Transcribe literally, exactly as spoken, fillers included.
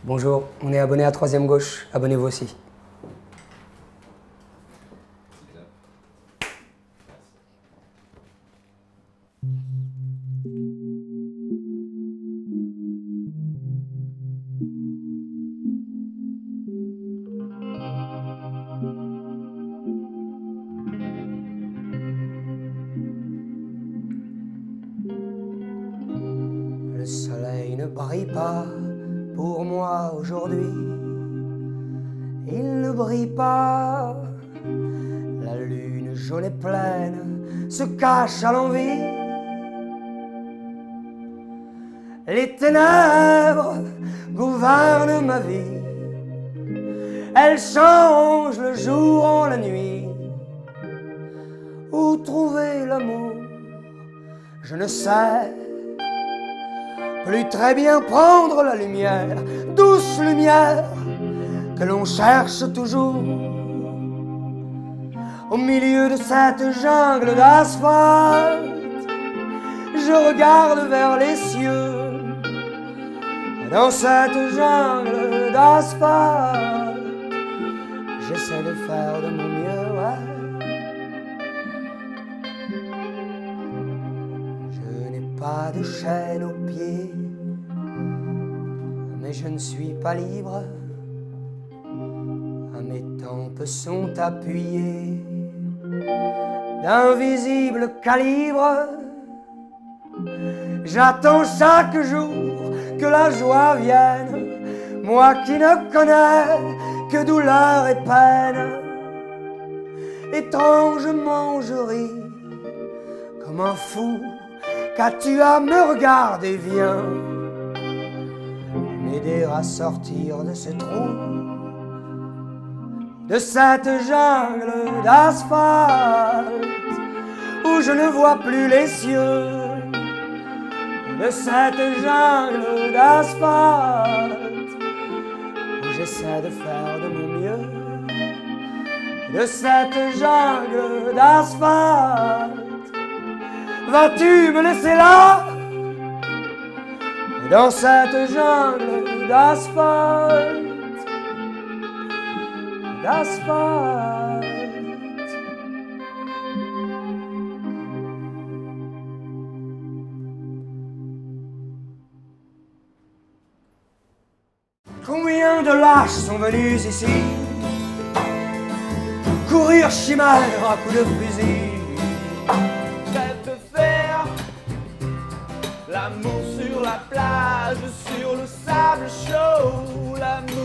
Bonjour, on est abonné à Troisième Gauche, abonnez-vous aussi. Le soleil ne brille pas pour moi aujourd'hui. Il ne brille pas. La lune jaune et pleine se cache à l'envi. Les ténèbres gouvernent ma vie. Elles changent le jour en la nuit. Où trouver l'amour, je ne sais plus très bien prendre la lumière, douce lumière que l'on cherche toujours. Au milieu de cette jungle d'asphalte, je regarde vers les cieux. Dans cette jungle d'asphalte, j'essaie de faire de mon mieux, ouais. Je n'ai pas de chaîne aux pieds, mais je ne suis pas libre. Mes tempes sont appuyées d'invisibles calibres. J'attends chaque jour que la joie vienne, moi qui ne connais que douleur et peine. Étrangement je ris comme un fou. Qu'as-tu à me regarder? Viens m'aider à sortir de ce trou, de cette jungle d'asphalte où je ne vois plus les cieux. De cette jungle d'asphalte où j'essaie de faire de mon mieux. De cette jungle d'asphalte, vas-tu me laisser là? Dans cette jungle d'asphalte, d'asphalte. Combien de lâches sont venus ici courir chimère à coups de fusil? Rêve de faire l'amour sur la plage, sur le sable chaud, l'amour